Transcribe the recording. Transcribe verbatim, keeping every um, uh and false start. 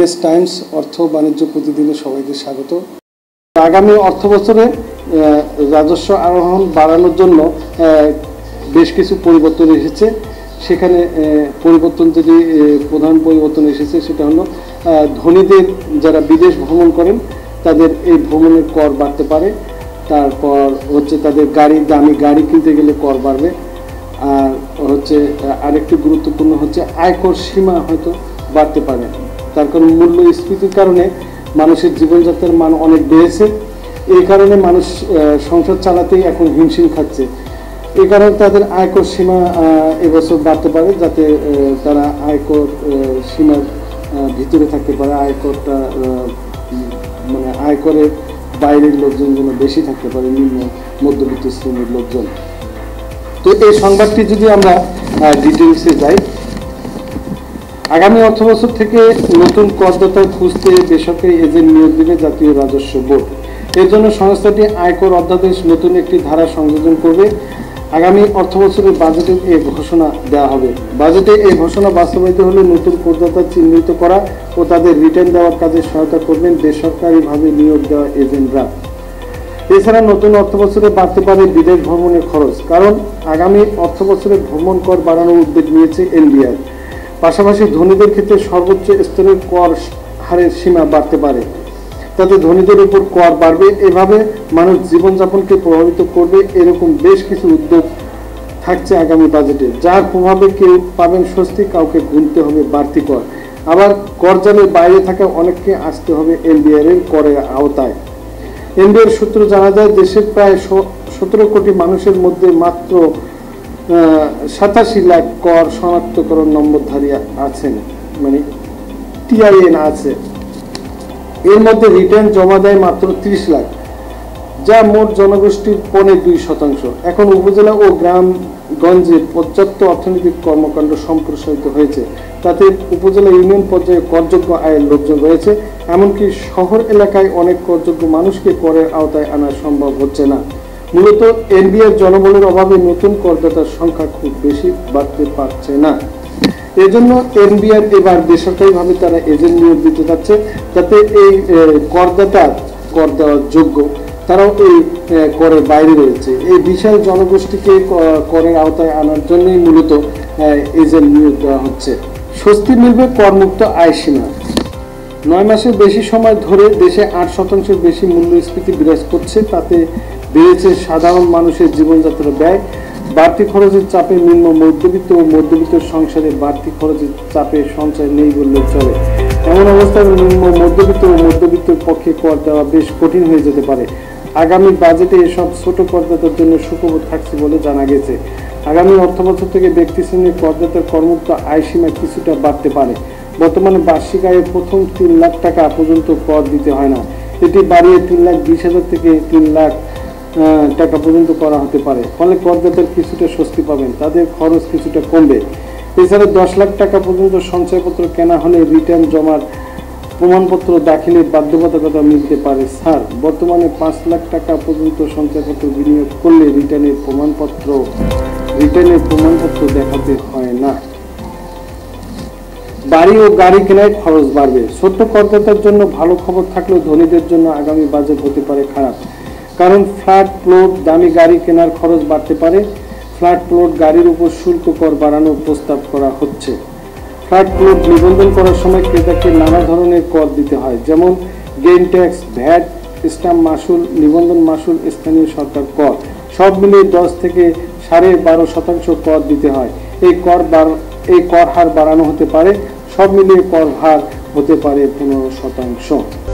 বিদেশ টাইমস অর্থ বাণিজ্য প্রতিদিনে সবাইকে স্বাগত। আগামী অর্থ বছরে রাজস্ব আরোহণ বাড়ানোর জন্য বেশ কিছু পরিবর্তন এসেছে। সেখানে পরিবর্তন যেটি প্রধান পরিবর্তন এসেছে সেটা হলো ধনীদের যারা বিদেশ ভ্রমণ করেন তাদের এই ভ্রমণের কর বাড়তে পারে। তারপর হচ্ছে তাদের গাড়ি দামি গাড়ি কিনতে গেলে কর বাড়বে। আর হচ্ছে আরেকটি গুরুত্বপূর্ণ হচ্ছে আয়কর সীমা হয়তো বাড়তে পারে। তার কারণ মূল্যস্ফীতির কারণে মানুষের জীবনযাত্রার মান অনেক বেড়েছে। এই কারণে মানুষ সংসার চালাতেই এখন হিমশিম খাচ্ছে। এই কারণে তাদের আয়কর সীমা এবছর বাড়তে পারে, যাতে তারা আয়কর সীমার ভিতরে থাকতে পারে। আয়করটা মানে আয়করের বাইরের লোকজন যেন বেশি থাকতে পারে, নিম্ন মধ্যবিত্ত শ্রেণীর লোকজন। তো এই সংবাদটি যদি আমরা ডিটেলসে যাই, আগামী অর্থবছর থেকে নতুন করদাতা খুঁজতে বেসরকারি এজেন্ট নিয়োগ দেবে জাতীয় রাজস্ব বোর্ড। এর জন্য সংস্থাটি আয়কর অধ্যাদেশ নতুন একটি ধারা সংযোজন করবে। আগামী অর্থবছরের বাজেটে এই ঘোষণা দেওয়া হবে। বাজেটে এই ঘোষণা বাস্তবায়িত হলে নতুন করদাতা চিহ্নিত করা ও তাদের রিটার্ন দেওয়ার কাজে সহায়তা করবেন বেসরকারিভাবে নিয়োগ দেওয়া এজেন্টরা। এছাড়া নতুন অর্থবছরে বাড়তে পারে বিদেশ ভ্রমণের খরচ, কারণ আগামী অর্থবছরে ভ্রমণ কর বাড়ানোর উদ্যোগ নিয়েছে এনবিআর। পাশাপাশি ধনীদের ক্ষেত্রে সর্বোচ্চ স্তরের কর হারের সীমা বাড়তে পারে, তাতে ধনীদের উপর কর বাড়বে। এভাবে মানুষ জীবনযাপনকে প্রভাবিত করবে এরকম বেশ কিছু উদ্যোগ থাকছে আগামী বাজেটে, যার প্রভাবে কেউ পাবেন স্বস্তি, কাউকে গুনতে হবে বাড়তি কর। আবার করজালের বাইরে থাকা অনেককে আসতে হবে এনবিআর এর করের আওতায়। এনবিআর সূত্র জানা যায়, দেশের প্রায় সতেরো কোটি মানুষের মধ্যে মাত্র সাতাশি লাখ কর শনাক্তকরণ নম্বরধারী আছেন, মানে টিআইএন আছে। এর মধ্যে রিটার্ন জমা দেয় মাত্র ত্রিশ লাখ, যা মোট জনগোষ্ঠীর পৌনে দুই শতাংশ। এখন উপজেলা ও গ্রামগঞ্জে পর্যাপ্ত অর্থনৈতিক কর্মকাণ্ড সম্প্রসারিত হয়েছে, তাতে উপজেলা ইউনিয়ন পর্যায়ে করযোগ্য আয়ের লোকজন রয়েছে। এমনকি শহর এলাকায় অনেক করযোগ্য মানুষকে করের আওতায় আনা সম্ভব হচ্ছে না। মূলত এনবিআর জনবলের অভাবে নতুন করদাতার সংখ্যা খুব বেশি বাড়তে পারছে না। এজন্য এনবিআর এবার বেসরকারিভাবে তারা এজেন্ট নিয়োগ দিতে যাচ্ছে, যাতে এই করদাতা কর দেওয়ার যোগ্য তারাও এই করের বাইরে রয়েছে। এই বিশাল জনগোষ্ঠীকে করের আওতায় আনার জন্যই মূলত এজেন্ট নিয়োগ দেওয়া হচ্ছে। স্বস্তি মিলবে করমুক্ত আয় সীমা। নয় মাসের বেশি সময় ধরে দেশে আট শতাংশের বেশি মূল্যস্ফীতি বিরাজ করছে, তাতে বেড়েছে সাধারণ মানুষের জীবনযাত্রার ব্যয়। বাড়তি খরচের চাপে নিম্ন মধ্যবিত্ত ও মধ্যবিত্ত সংসারে বাড়তি খরচের চাপে সঞ্চয় নেই বললে চলে। এমন অবস্থায় নিম্ন মধ্যবিত্ত ও মধ্যবিত্তের পক্ষে কর দেওয়া বেশ কঠিন হয়ে যেতে পারে। আগামী বাজেটে এসব ছোট করদাতার জন্য সুখবর থাকছে বলে জানা গেছে। আগামী অর্থবছর থেকে ব্যক্তি শ্রেণীর করদাতার করমুক্ত আয় সীমা কিছুটা বাড়তে পারে। বর্তমানে বার্ষিক আয়ে প্রথম তিন লাখ টাকা পর্যন্ত কর দিতে হয় না, এটি বাড়িয়ে তিন লাখ বিশ হাজার থেকে তিন লাখ টাকা পর্যন্ত করা হতে পারে। ফলে করদাতার কিছুটা স্বস্তি পাবেন, তাদের খরচ কিছুটা কমবে। এছাড়া দশ লাখ টাকা পর্যন্ত সঞ্চয়পত্র কেনা হলে রিটার্ন জমার প্রমাণপত্র দাখিলের বাধ্যবাধকতা মিলতে পারে স্যার। বর্তমানে পাঁচ লাখ টাকা পর্যন্ত সঞ্চয়পত্র বিনিয়োগ করলে রিটার্নের প্রমাণপত্র রিটার্নের প্রমাণপত্র দেখাতে হয় না। বাড়ি ও গাড়ি কেনায় খরচ বাড়বে। ছোট্ট করদাতার জন্য ভালো খবর থাকলেও ধনীদের জন্য আগামী বাজেট হতে পারে খারাপ, কারণ ফ্ল্যাট প্লট দামি গাড়ি কেনার খরচ বাড়তে পারে। ফ্ল্যাট প্লট গাড়ির উপর শুল্ক কর বাড়ানোর প্রস্তাব করা হচ্ছে। ফ্ল্যাট প্লট নিবন্ধন করার সময় ক্রেতাকে নানা ধরনের কর দিতে হয়, যেমন গেইন ট্যাক্স, ভ্যাট, স্ট্যাম্প মাসুল, নিবন্ধন মাসুল, স্থানীয় সরকার কর, সব মিলিয়ে দশ থেকে সাড়ে বারো শতাংশ কর দিতে হয়। এই কর এই কর হার বাড়ানো হতে পারে, সব মিলিয়ে কর হার হতে পারে পনেরো শতাংশ।